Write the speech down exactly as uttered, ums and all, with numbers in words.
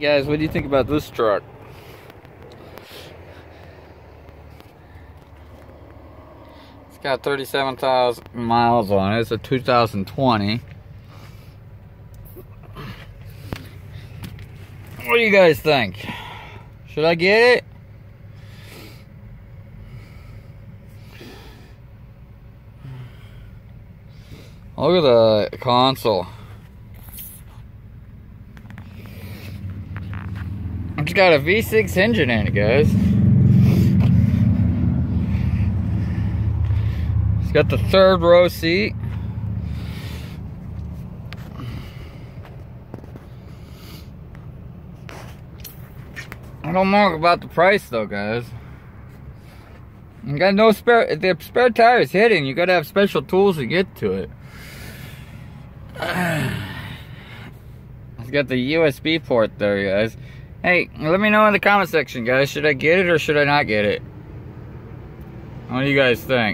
Guys, what do you think about this truck? It's got thirty-seven thousand miles on it. It's a two thousand twenty. What do you guys think? Should I get it? Look at the console. It's got a V six engine in it, guys. It's got the third row seat. I don't know about the price though, guys. You got no spare. If the spare tire is hidden, you gotta have special tools to get to it. It's got the U S B port there, guys. Hey, let me know in the comment section, guys. Should I get it or should I not get it? What do you guys think?